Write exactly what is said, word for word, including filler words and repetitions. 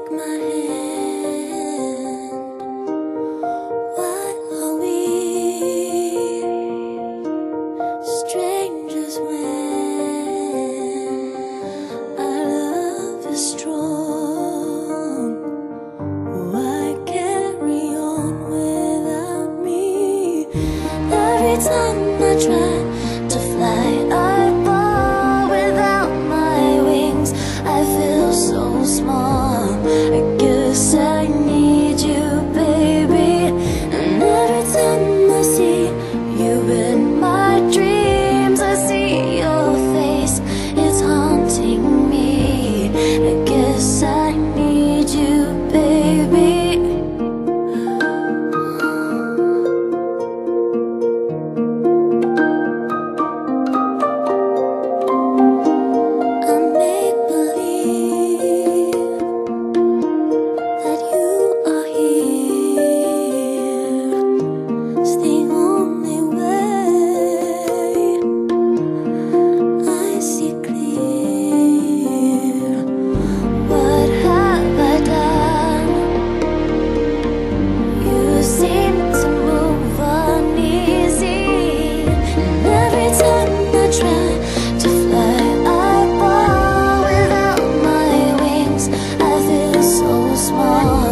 take my hand. Why are we strangers when our love is strong? Why carry on without me? Every time I try to fly, I fall without my wings. I feel so small. I guess I need you, baby. And every time I see you in my dreams, I see your face, it's haunting me. I guess I need you, baby. Small